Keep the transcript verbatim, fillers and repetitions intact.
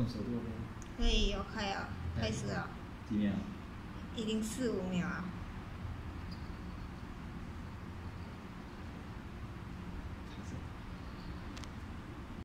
手动吗？ 可以有开啊，开始啊。 几秒？ 已经四五秒啊。